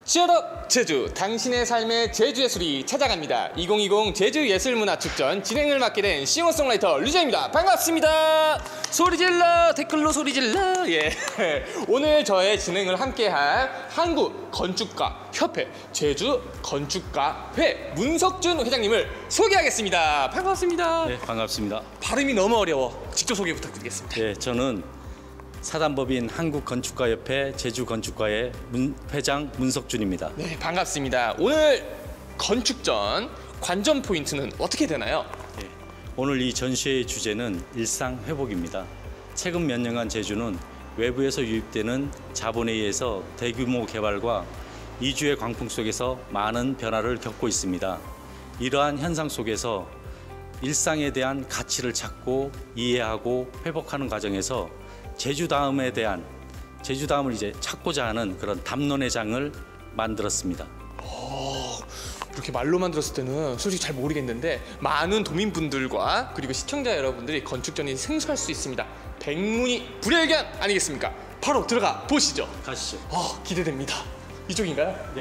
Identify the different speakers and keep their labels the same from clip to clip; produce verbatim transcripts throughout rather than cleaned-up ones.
Speaker 1: 치얼업 제주, 당신의 삶의 제주예술이 찾아갑니다. 이천이십 제주예술문화축전 진행을 맡게 된 싱어송라이터 류재입니다. 반갑습니다. 소리질러, 댓글로 소리질러. 예. 오늘 저의 진행을 함께할 한국건축가협회 제주건축가회 문석준 회장님을 소개하겠습니다. 반갑습니다.
Speaker 2: 네, 반갑습니다.
Speaker 1: 발음이 너무 어려워. 직접 소개 부탁드리겠습니다.
Speaker 2: 네, 저는 사단법인 한국건축가협회 제주건축가회 문, 회장 문석준입니다.
Speaker 1: 네, 반갑습니다. 오늘 건축전 관전 포인트는 어떻게 되나요?
Speaker 2: 네, 오늘 이 전시회의 주제는 일상회복입니다. 최근 몇 년간 제주는 외부에서 유입되는 자본에 의해서 대규모 개발과 이주의 광풍 속에서 많은 변화를 겪고 있습니다. 이러한 현상 속에서 일상에 대한 가치를 찾고 이해하고 회복하는 과정에서 제주다움에 대한 제주다움을 이제 찾고자 하는 그런 담론의 장을 만들었습니다.
Speaker 1: 오, 이렇게 말로만 들었을 때는 솔직히 잘 모르겠는데 많은 도민분들과 그리고 시청자 여러분들이 건축전이 생소할 수 있습니다. 백문이 불여일견 아니겠습니까? 바로 들어가 보시죠.
Speaker 2: 가시죠.
Speaker 1: 어, 기대됩니다. 이쪽인가요?
Speaker 2: 네.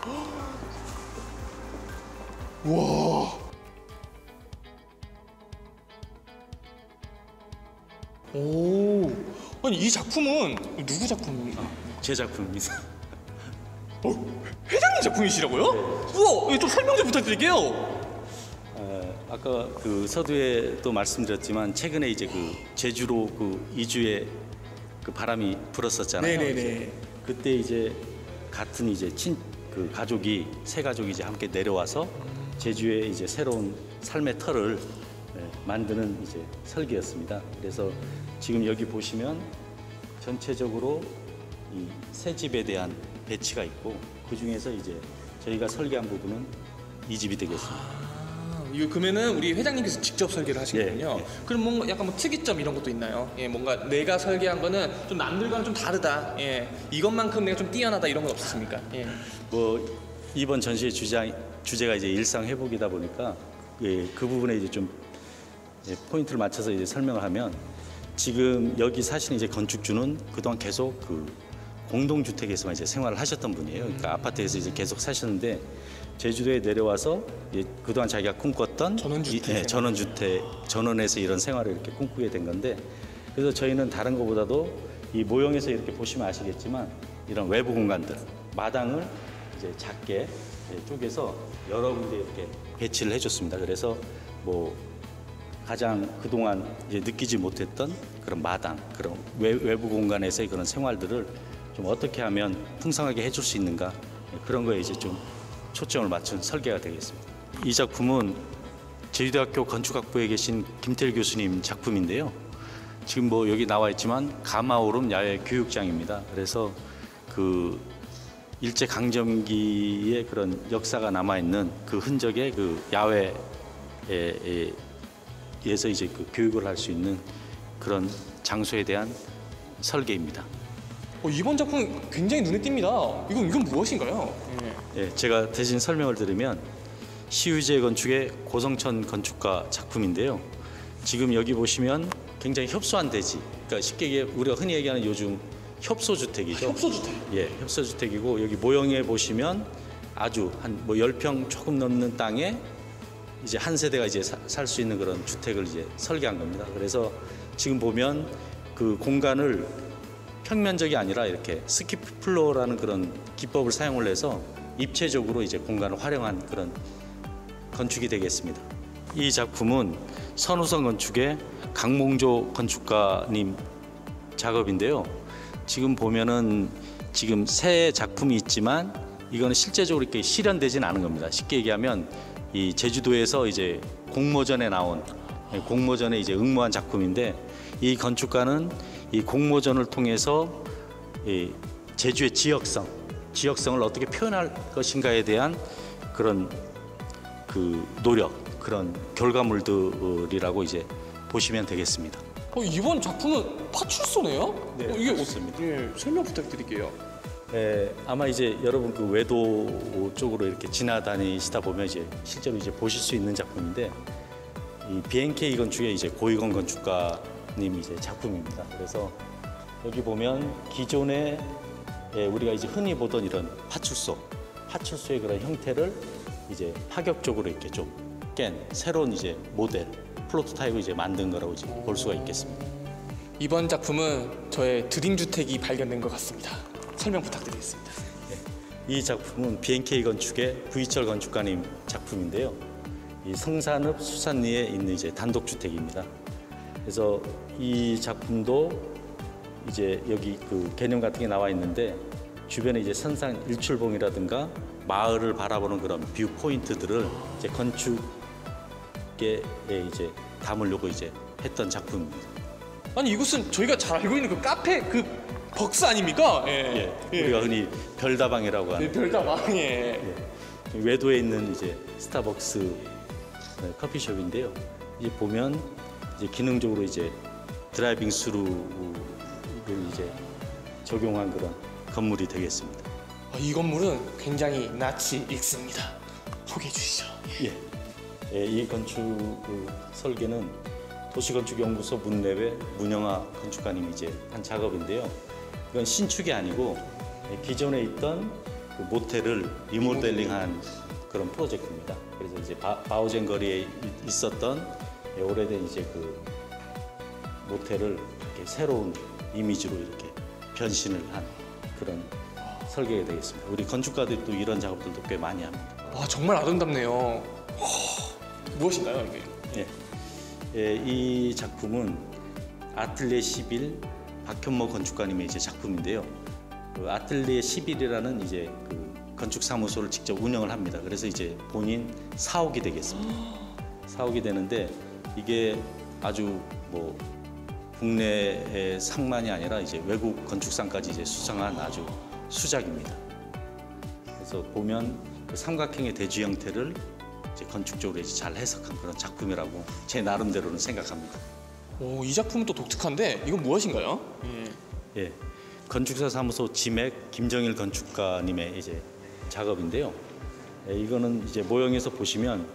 Speaker 1: 우와. 오, 아니 이 작품은 누구 작품입니까?
Speaker 2: 제 작품입니다.
Speaker 1: 어, 회장님 작품이시라고요? 네. 우와, 이거 좀 설명 좀 부탁드릴게요.
Speaker 2: 어, 아까 그 서두에도 말씀드렸지만 최근에 이제 그 제주로 그 이주의 그 바람이 불었었잖아요.
Speaker 1: 네네네.
Speaker 2: 그때 이제 같은 이제 친 그 가족이 세 가족이 이제 함께 내려와서 제주의 이제 새로운 삶의 터를 네, 만드는 이제 설계였습니다. 그래서 지금 여기 보시면 전체적으로 이 새 집에 대한 배치가 있고 그 중에서 이제 저희가 설계한 부분은 이 집이 되겠습니다.
Speaker 1: 아, 이거 그러면은 우리 회장님께서 직접 설계를 하시거든요.
Speaker 2: 예, 예.
Speaker 1: 그럼 뭔가 약간 뭐 특이점 이런 것도 있나요? 예, 뭔가 내가 설계한 거는 좀 남들과는 좀 다르다. 예, 이것만큼 내가 좀 뛰어나다 이런 건 없었습니까? 예.
Speaker 2: 뭐 이번 전시의 주장, 주제가 이제 일상 회복이다 보니까 예, 그 부분에 이제 좀 이제 포인트를 맞춰서 이제 설명을 하면 지금 여기 사시는 이제 건축주는 그동안 계속 그 공동주택에서만 이제 생활을 하셨던 분이에요. 그러니까 아파트에서 이제 계속 사셨는데 제주도에 내려와서 이제 그동안 자기가 꿈꿨던
Speaker 1: 전원주택,
Speaker 2: 이, 예, 전원주택, 전원에서 이런 생활을 이렇게 꿈꾸게 된 건데 그래서 저희는 다른 것보다도 이 모형에서 이렇게 보시면 아시겠지만 이런 외부 공간들, 마당을 이제 작게 쪼개서 여러 군데 이렇게 배치를 해줬습니다. 그래서 뭐 가장 그동안 이제 느끼지 못했던 그런 마당, 그런 외, 외부 공간에서의 그런 생활들을 좀 어떻게 하면 풍성하게 해줄 수 있는가 그런 거에 이제 좀 초점을 맞춘 설계가 되겠습니다. 이 작품은 제주대학교 건축학부에 계신 김태일 교수님 작품인데요. 지금 뭐 여기 나와 있지만 가마오름 야외 교육장입니다. 그래서 그 일제 강점기의 그런 역사가 남아 있는 그 흔적의 그 야외에서 이제 그 교육을 할 수 있는 그런 장소에 대한 설계입니다.
Speaker 1: 어, 이번 작품 굉장히 눈에 띕니다. 이건 이건 무엇인가요? 예.
Speaker 2: 예, 제가 대신 설명을 드리면 시우재 건축의 고성천 건축가 작품인데요. 지금 여기 보시면 굉장히 협소한 대지, 그러니까 쉽게 얘기해 우리가 흔히 얘기하는 요즘 협소주택이죠.
Speaker 1: 아, 협소주택.
Speaker 2: 예, 협소주택이고 여기 모형에 보시면 아주 한 뭐 열 평 조금 넘는 땅에 이제 한 세대가 이제 살 수 있는 그런 주택을 이제 설계한 겁니다. 그래서 지금 보면 그 공간을 평면적이 아니라 이렇게 스킵 플로어라는 그런 기법을 사용을 해서 입체적으로 이제 공간을 활용한 그런 건축이 되겠습니다. 이 작품은 선우선 건축의 강몽조 건축가님 작업인데요. 지금 보면은 지금 새 작품이 있지만 이거는 실제적으로 이렇게 실현되지는 않은 겁니다. 쉽게 얘기하면 이 제주도에서 이제 공모전에 나온 공모전에 이제 응모한 작품인데 이 건축가는 이 공모전을 통해서 이 제주의 지역성, 지역성을 어떻게 표현할 것인가에 대한 그런 그 노력, 그런 결과물들이라고 이제 보시면 되겠습니다.
Speaker 1: 어, 이번 작품은 파출소네요?
Speaker 2: 네,
Speaker 1: 어, 이게
Speaker 2: 파출소입니다.
Speaker 1: 어, 예, 설명 부탁드릴게요.
Speaker 2: 예, 아마 이제 여러분 그 외도 쪽으로 이렇게 지나다니시다 보면 이제 실제로 이제 보실 수 있는 작품인데 이 비엔케이 건축의 이제 고위건 건축가님 이제 작품입니다. 그래서 여기 보면 기존의 예, 우리가 이제 흔히 보던 이런 파출소, 파출소의 그런 형태를 이제 파격적으로 이렇게 좀 깬 새로운 이제 모델, 프로토타입을 이제 만든 거라고 이제 볼 수가 있겠습니다.
Speaker 1: 이번 작품은 저의 드림 주택이 발견된 것 같습니다. 설명 부탁드리겠습니다.
Speaker 2: 이 작품은 비엔케이 건축의 구이철 건축가님 작품인데요. 이 성산읍 수산리에 있는 이제 단독 주택입니다. 그래서 이 작품도 이제 여기 그 개념 같은 게 나와 있는데 주변에 이제 선산 일출봉이라든가 마을을 바라보는 그런 뷰 포인트들을 이제 건축에 이제 담으려고 이제 했던 작품입니다.
Speaker 1: 아니 이곳은 저희가 잘 알고 있는 그 카페 그 벅스 아닙니까? 예.
Speaker 2: 예, 우리가 흔히 별다방이라고 하는
Speaker 1: 네, 별다방. 예.
Speaker 2: 예, 외도에 있는 이제 스타벅스 커피숍인데요. 이제 보면 이제 기능적으로 이제 드라이빙 스루를 이제 적용한 그런 건물이 되겠습니다.
Speaker 1: 아, 이 건물은 굉장히 낯이 익습니다. 소개해 주시죠.
Speaker 2: 예, 예, 이 건축 그 설계는 도시건축연구소 문내외 문영아 건축가님이 이제 한 작업인데요. 이건 신축이 아니고 기존에 있던 그 모텔을 리모델링한 그런 프로젝트입니다. 그래서 이제 바, 바오젠 거리에 있었던 오래된 이제 그 모텔을 이렇게 새로운 이미지로 이렇게 변신을 한 그런 설계가 되겠습니다. 우리 건축가들도 이런 작업들도 꽤 많이 합니다.
Speaker 1: 와 정말 아름답네요. 허, 무엇인가요 이게?
Speaker 2: 예. 예, 이 작품은 아틀리에 십일 박현모 건축가님의 이제 작품인데요. 그 아틀리에 십일이라는 이제 그 건축 사무소를 직접 운영을 합니다. 그래서 이제 본인 사옥이 되겠습니다. 사옥이 되는데 이게 아주 뭐 국내의 상만이 아니라 이제 외국 건축상까지 이제 수상한 아주 수작입니다. 그래서 보면 그 삼각형의 대지 형태를 이제 건축적으로 이제 잘 해석한 그런 작품이라고 제 나름대로는 생각합니다.
Speaker 1: 오, 이 작품은 또 독특한데 이건 무엇인가요? 예.
Speaker 2: 예, 건축사 사무소 지맥 김정일 건축가님의 이제 작업인데요. 예, 이거는 이제 모형에서 보시면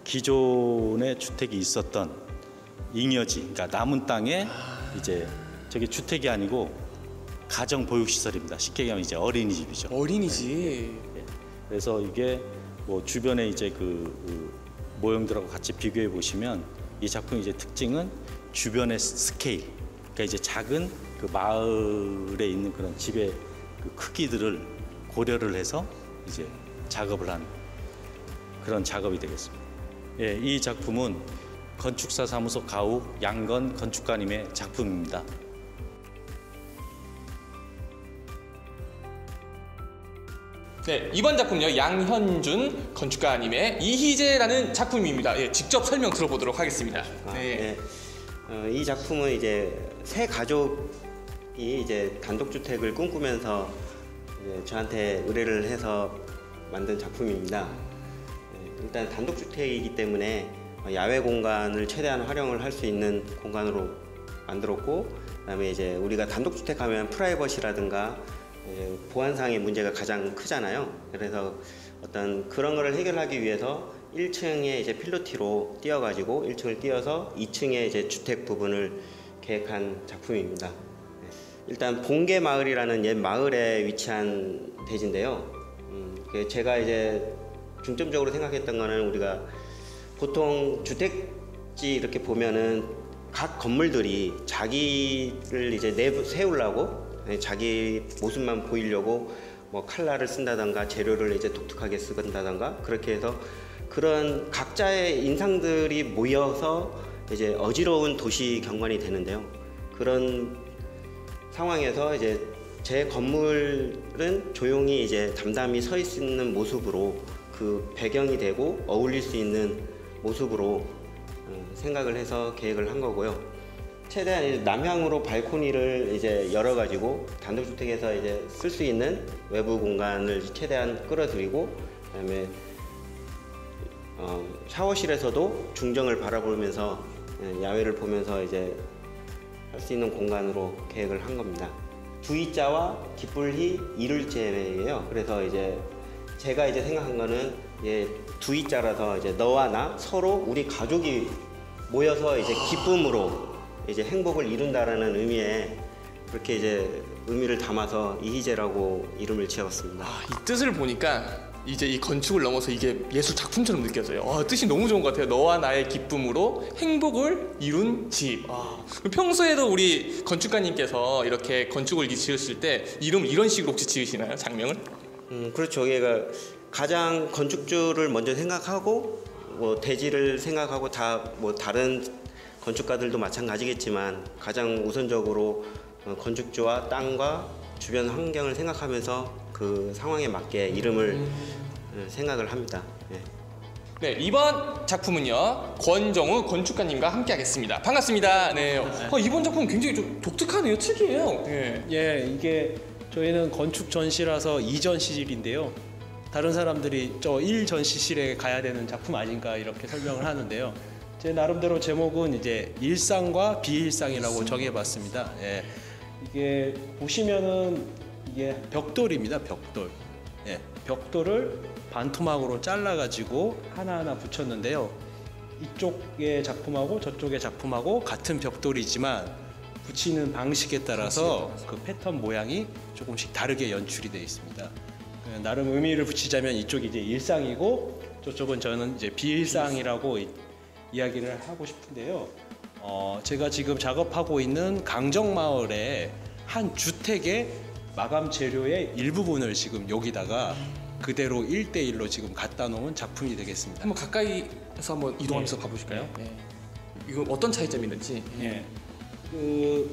Speaker 2: 기존에 주택이 있었던 잉여지, 그러니까 남은 땅에 이제 저게 주택이 아니고 가정 보육시설입니다. 쉽게 얘기하면 이제 어린이집이죠.
Speaker 1: 어린이집.
Speaker 2: 예, 그래서 이게 뭐 주변에 이제 그, 그 모형들하고 같이 비교해 보시면 이 작품의 이제 특징은 주변의 스케일, 그러니까 이제 작은 그 마을에 있는 그런 집의 그 크기들을 고려를 해서 이제 작업을 한 그런 작업이 되겠습니다. 예, 이 작품은 건축사 사무소 가욱 양건 건축가님의 작품입니다.
Speaker 1: 네, 이번 작품은요 양현준 건축가님의 이희재라는 작품입니다. 예, 직접 설명 들어보도록 하겠습니다.
Speaker 3: 아,
Speaker 1: 네.
Speaker 3: 네. 어, 이 작품은 이제 세 가족이 이제 단독주택을 꿈꾸면서 이제 저한테 의뢰를 해서 만든 작품입니다. 네, 일단 단독주택이기 때문에 야외 공간을 최대한 활용을 할 수 있는 공간으로 만들었고, 그다음에 이제 우리가 단독주택 하면 프라이버시라든가 보안상의 문제가 가장 크잖아요. 그래서 어떤 그런 거를 해결하기 위해서 일 층에 이제 필로티로 띄어가지고 일 층을 띄어서 이 층에 이제 주택 부분을 계획한 작품입니다. 일단 봉계 마을이라는 옛 마을에 위치한 대지인데요. 음, 제가 이제 중점적으로 생각했던 거는 우리가 보통 주택지 이렇게 보면은 각 건물들이 자기를 이제 내부 세우려고 자기 모습만 보이려고 뭐 칼라를 쓴다던가 재료를 이제 독특하게 쓴다던가 그렇게 해서 그런 각자의 인상들이 모여서 이제 어지러운 도시 경관이 되는데요. 그런 상황에서 이제 제 건물은 조용히 이제 담담히 서 있는 모습으로 그 배경이 되고 어울릴 수 있는 모습으로 생각을 해서 계획을 한 거고요. 최대한 이제 남향으로 발코니를 이제 열어가지고 단독주택에서 이제 쓸 수 있는 외부 공간을 최대한 끌어들이고, 그다음에 어, 샤워실에서도 중정을 바라보면서 야외를 보면서 이제 할 수 있는 공간으로 계획을 한 겁니다. 두이자와 기쁠희 이룰제예요. 그래서 이제 제가 이제 생각한 거는 이제 두이자라서 이제 너와 나 서로 우리 가족이 모여서 이제 기쁨으로 이제 행복을 이룬다라는 의미에 그렇게 이제 의미를 담아서 이희재라고 이름을 지었습니다.
Speaker 1: 아, 이 뜻을 보니까 이제 이 건축을 넘어서 이게 예술 작품처럼 느껴져요. 아, 뜻이 너무 좋은 것 같아요. 너와 나의 기쁨으로 행복을 이룬 집. 아, 평소에도 우리 건축가님께서 이렇게 건축을 지으실 때 이름 이런 식으로 혹시 지으시나요? 장명을?
Speaker 3: 음, 그렇죠. 얘가 가장 건축주를 먼저 생각하고 뭐 대지를 생각하고 다 뭐 다른 건축가들도 마찬가지겠지만 가장 우선적으로 어, 건축주와 땅과 주변 환경을 생각하면서 그 상황에 맞게 이름을 음. 생각을 합니다. 네.
Speaker 1: 네, 이번 작품은요 권정우 건축가님과 함께하겠습니다. 반갑습니다. 네, 어, 이번 작품 굉장히 좀 독특하네요, 특이해요. 네.
Speaker 4: 예, 이게 저희는 건축 전시라서 이 전시실인데요. 다른 사람들이 저 일 전시실에 가야 되는 작품 아닌가 이렇게 설명을 하는데요. 제 나름대로 제목은 이제 일상과 비일상이라고 정해봤습니다. 예, 이게 보시면은 이게 벽돌입니다. 벽돌. 예, 벽돌을 반토막으로 잘라가지고 하나하나 붙였는데요. 이쪽의 작품하고 저쪽의 작품하고 같은 벽돌이지만 붙이는 방식에 따라서 그 패턴 모양이 조금씩 다르게 연출이 되어 있습니다. 나름 의미를 붙이자면 이쪽이 이제 일상이고 저쪽은 저는 이제 비일상이라고 이, 이야기를 하고 싶은데요. 어, 제가 지금 작업하고 있는 강정마을의 한 주택의 마감 재료의 일부분을 지금 여기다가 그대로 일 대 일로 지금 갖다 놓은 작품이 되겠습니다.
Speaker 1: 한번 가까이서 한번 이동하면서
Speaker 4: 네.
Speaker 1: 봐보실까요? 네. 이거 어떤 차이점이 있는지.
Speaker 4: 예. 그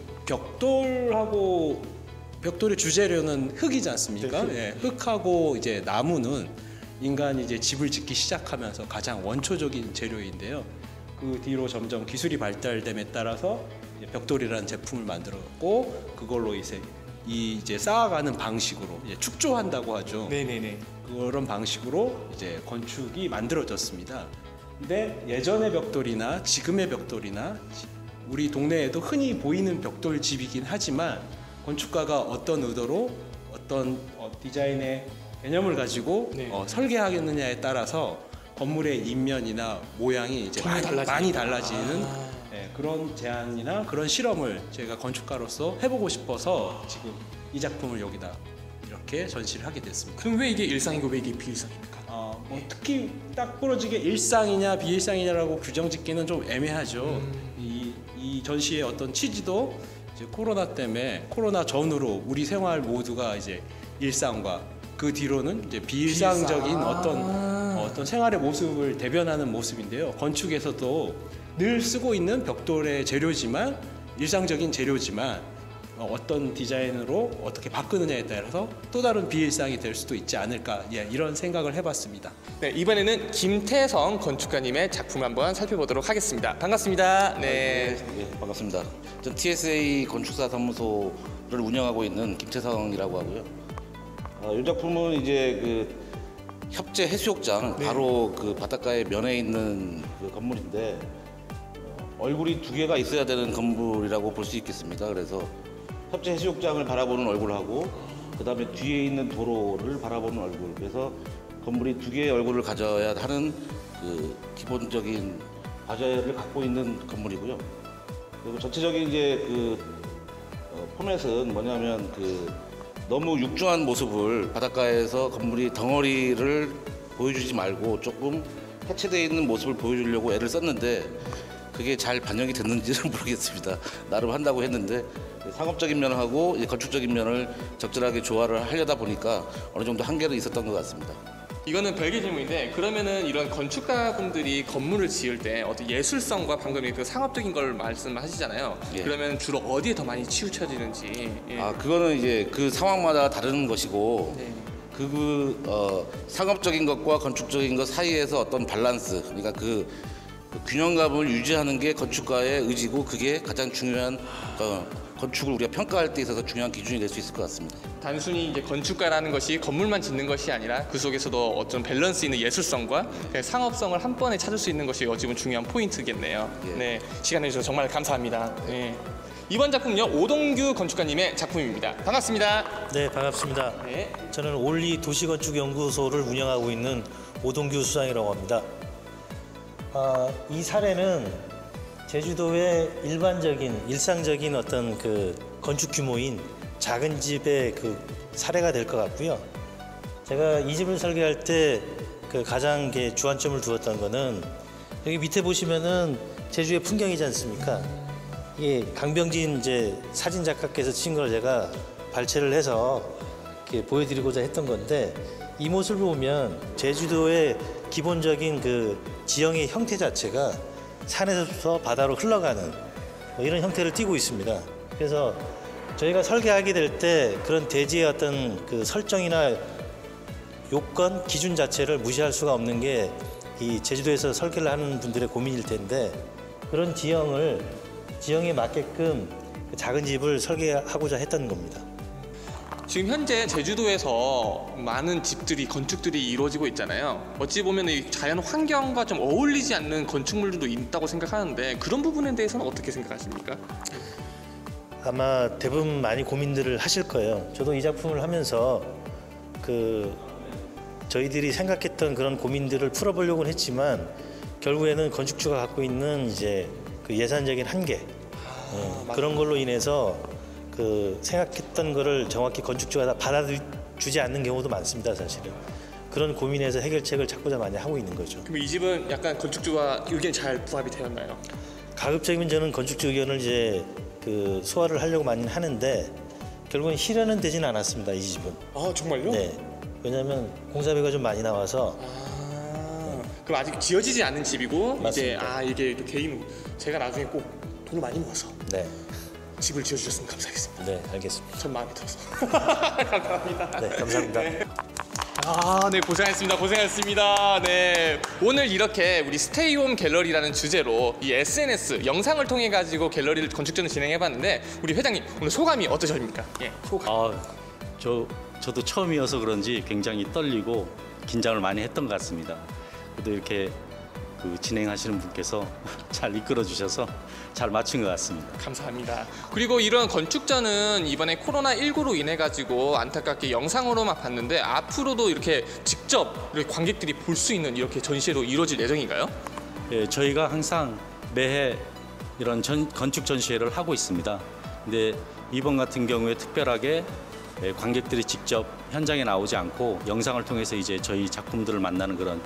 Speaker 4: 벽돌하고 벽돌의 주재료는 흙이지 않습니까? 예. 흙하고 이제 나무는 인간이 이제 집을 짓기 시작하면서 가장 원초적인 재료인데요. 그 뒤로 점점 기술이 발달됨에 따라서 이제 벽돌이라는 제품을 만들었고 그걸로 이제 이 이제 쌓아가는 방식으로 이제 축조한다고 하죠.
Speaker 1: 네네네.
Speaker 4: 그런 방식으로 이제 건축이 만들어졌습니다. 근데 예전의 벽돌이나 지금의 벽돌이나 우리 동네에도 흔히 보이는 벽돌 집이긴 하지만 건축가가 어떤 의도로 어떤 어, 디자인의 개념을 가지고
Speaker 1: 네.
Speaker 4: 어, 설계하겠느냐에 따라서 건물의 인면이나 모양이 이제
Speaker 1: 전혀
Speaker 4: 많이,
Speaker 1: 달라지니까.
Speaker 4: 많이 달라지는
Speaker 1: 아.
Speaker 4: 예, 그런 제안이나 그런 실험을 제가 건축가로서 해보고 싶어서 지금 이 작품을 여기다 이렇게 전시를 하게 됐습니다.
Speaker 1: 그럼 왜 이게 일상이고 왜 이게 비일상입니까?
Speaker 4: 어, 뭐 특히 딱 부러지게 일상이냐 비일상이냐라고 규정짓기는 좀 애매하죠.
Speaker 1: 음.
Speaker 4: 이, 이 전시의 어떤 취지도 이제 코로나 때문에 코로나 전후로 우리 생활 모두가 이제 일상과 그 뒤로는 이제 비일상적인
Speaker 1: 비일상.
Speaker 4: 어떤
Speaker 1: 아.
Speaker 4: 어떤 생활의 모습을 대변하는 모습인데요. 건축에서도 늘 쓰고 있는 벽돌의 재료지만 일상적인 재료지만 어떤 디자인으로 어떻게 바꾸느냐에 따라서 또 다른 비일상이 될 수도 있지 않을까 예, 이런 생각을 해봤습니다.
Speaker 1: 네, 이번에는 김태성 건축가님의 작품을 한번 살펴보도록 하겠습니다. 반갑습니다. 네.
Speaker 5: 네, 반갑습니다. 전 티에스에이 건축사 사무소를 운영하고 있는 김태성이라고 하고요. 어, 이 작품은 이제 그 협재 해수욕장
Speaker 1: 네.
Speaker 5: 바로 그 바닷가에 면에 있는 그 건물인데 어, 얼굴이 두 개가 있어야 되는 건물이라고 볼 수 있겠습니다. 그래서 협재 해수욕장을 바라보는 얼굴하고 그 다음에 뒤에 있는 도로를 바라보는 얼굴, 그래서 건물이 두 개의 얼굴을 가져야 하는 그 기본적인 과제를 갖고 있는 건물이고요. 그리고 전체적인 이제 그 어, 포맷은 뭐냐면 그 너무 육중한 모습을 바닷가에서 건물이 덩어리를 보여주지 말고 조금 해체되어 있는 모습을 보여주려고 애를 썼는데 그게 잘 반영이 됐는지는 모르겠습니다. 나름 한다고 했는데 상업적인 면하고 이제 건축적인 면을 적절하게 조화를 하려다 보니까 어느 정도 한계는 있었던 것 같습니다.
Speaker 1: 이거는 별개 질문인데 그러면은 이런 건축가분들이 건물을 지을 때 어떤 예술성과 방금 그 상업적인 걸 말씀하시잖아요.
Speaker 5: 예.
Speaker 1: 그러면 주로 어디에 더 많이 치우쳐지는지. 예.
Speaker 5: 아 그거는 이제 그 상황마다 다른 것이고
Speaker 1: 네.
Speaker 5: 그, 그 어, 상업적인 것과 건축적인 것 사이에서 어떤 밸런스, 그러니까 그, 그 균형감을 유지하는 게 건축가의 의지고 그게 가장 중요한 어, 건축을 우리가 평가할 때 있어서 중요한 기준이 될 수 있을 것 같습니다.
Speaker 1: 단순히 이제 건축가라는 것이 건물만 짓는 것이 아니라 그 속에서도 어떤 밸런스 있는 예술성과 그 상업성을 한 번에 찾을 수 있는 것이 어찌 보면 중요한 포인트겠네요.
Speaker 5: 예.
Speaker 1: 네, 시간 내주셔서 정말 감사합니다. 네. 이번 작품은요 오동규 건축가님의 작품입니다. 반갑습니다.
Speaker 6: 네, 반갑습니다.
Speaker 1: 네.
Speaker 6: 저는 올리 도시건축연구소를 운영하고 있는 오동규 수장이라고 합니다. 아, 이 사례는 제주도의 일반적인 일상적인 어떤 그 건축 규모인 작은 집의 그 사례가 될 것 같고요. 제가 이 집을 설계할 때 그 가장 이렇게 주안점을 두었던 거는 여기 밑에 보시면은 제주의 풍경이지 않습니까? 이게 강병진 이제 사진 작가께서 친 걸 제가 발췌를 해서 이렇게 보여드리고자 했던 건데, 이 모습을 보면 제주도의 기본적인 그 지형의 형태 자체가 산에서 바다로 흘러가는 뭐 이런 형태를 띠고 있습니다. 그래서 저희가 설계하게 될 때 그런 대지의 어떤 그 설정이나 요건, 기준 자체를 무시할 수가 없는 게 이 제주도에서 설계를 하는 분들의 고민일 텐데, 그런 지형을 지형에 맞게끔 작은 집을 설계하고자 했던 겁니다.
Speaker 1: 지금 현재 제주도에서 많은 집들이 건축들이 이루어지고 있잖아요. 어찌 보면 이 자연 환경과 좀 어울리지 않는 건축물들도 있다고 생각하는데, 그런 부분에 대해서는 어떻게 생각하십니까?
Speaker 6: 아마 대부분 많이 고민들을 하실 거예요. 저도 이 작품을 하면서 그 저희들이 생각했던 그런 고민들을 풀어보려고는 했지만, 결국에는 건축주가 갖고 있는 이제 그 예산적인 한계, 아, 예, 그런 걸로 인해서 그 생각했던 거를 정확히 건축주가 다 받아주지 않는 경우도 많습니다, 사실은. 그런 고민에서 해결책을 찾고자 많이 하고 있는 거죠.
Speaker 1: 그럼 이 집은 약간 건축주와 의견이 잘 부합이 되었나요?
Speaker 6: 가급적이면 저는 건축주 의견을 이제 그 소화를 하려고 많이 하는데, 결국은 실현은 되진 않았습니다, 이 집은.
Speaker 1: 아, 정말요?
Speaker 6: 네. 왜냐하면 공사비가 좀 많이 나와서.
Speaker 1: 아, 그럼 아직 지어지지 않은 집이고,
Speaker 6: 맞습니다.
Speaker 1: 이제 아 이게 개인, 제가 나중에 꼭 돈을 많이 모아서
Speaker 6: 네,
Speaker 1: 집을 지어주셨으면 감사하겠습니다.
Speaker 6: 네, 알겠습니다.
Speaker 1: 전 마음에 들어서. 감사합니다.
Speaker 6: 네, 감사합니다.
Speaker 1: 네. 아, 네, 고생하셨습니다. 고생하셨습니다. 네, 오늘 이렇게 우리 스테이홈 갤러리라는 주제로 이 에스엔에스 영상을 통해 가지고 갤러리를 건축전을 진행해봤는데, 우리 회장님 오늘 소감이 어떠십니까? 예, 소감.
Speaker 2: 아, 저 저도 처음이어서 그런지 굉장히 떨리고 긴장을 많이 했던 것 같습니다. 그래도 이렇게 그 진행하시는 분께서 잘 이끌어 주셔서 잘 맞춘 것 같습니다.
Speaker 1: 감사합니다. 그리고 이런 건축전은 이번에 코로나 일구로 인해 가지고 안타깝게 영상으로만 봤는데, 앞으로도 이렇게 직접 이렇게 관객들이 볼 수 있는 이렇게 전시회로 이루어질 예정인가요?
Speaker 2: 예, 저희가 항상 매해 이런 전, 건축 전시회를 하고 있습니다. 근데 이번 같은 경우에 특별하게 예, 관객들이 직접 현장에 나오지 않고 영상을 통해서 이제 저희 작품들을 만나는 그런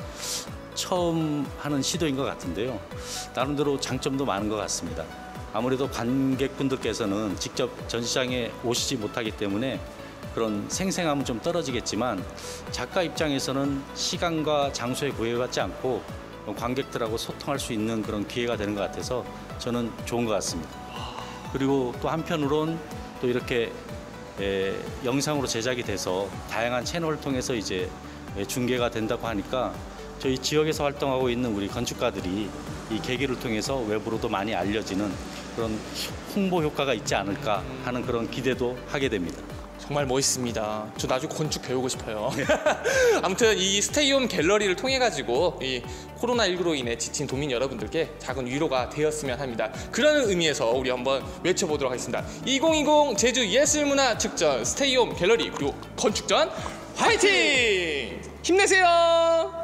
Speaker 2: 처음 하는 시도인 것 같은데요. 나름대로 장점도 많은 것 같습니다. 아무래도 관객분들께서는 직접 전시장에 오시지 못하기 때문에 그런 생생함은 좀 떨어지겠지만, 작가 입장에서는 시간과 장소에 구애받지 않고 관객들하고 소통할 수 있는 그런 기회가 되는 것 같아서 저는 좋은 것 같습니다. 그리고 또 한편으론 또 이렇게 에, 영상으로 제작이 돼서 다양한 채널을 통해서 이제 중계가 된다고 하니까, 저희 지역에서 활동하고 있는 우리 건축가들이 이 계기를 통해서 외부로도 많이 알려지는 그런 홍보 효과가 있지 않을까 하는 그런 기대도 하게 됩니다.
Speaker 1: 정말 멋있습니다. 저 나중에 건축 배우고 싶어요. 아무튼 이 스테이홈 갤러리를 통해 가지고 이 코로나 일구로 인해 지친 도민 여러분들께 작은 위로가 되었으면 합니다. 그런 의미에서 우리 한번 외쳐보도록 하겠습니다. 이천이십 제주 예술문화 축전 스테이홈 갤러리 그리고 건축전 화이팅! 힘내세요!